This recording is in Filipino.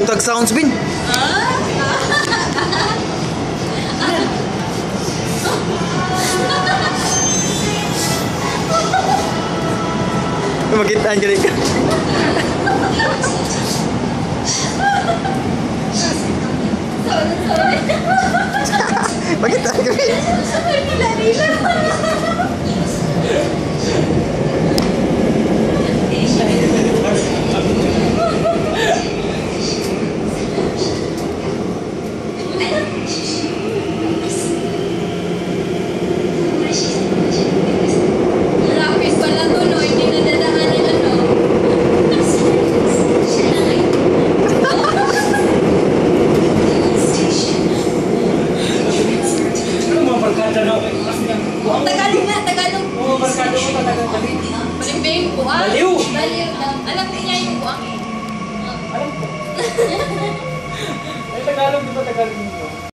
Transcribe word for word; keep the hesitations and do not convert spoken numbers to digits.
Butag sounds bin. Makitaan ka rin ka. Sorry, sorry. Makitaan ka rin. Sorry, nila. Rapid pala to, no? Hindi na dadaanin ano. Ano mga barkada na? Tagalog nga, Tagalog. Oo, barkada mo tatagal kami. Balimbing, buwang. Baliw! Baliw daw. Alam niya yung buwang eh. Alam ko. Ay, Tagalog, di ba Tagalog mo?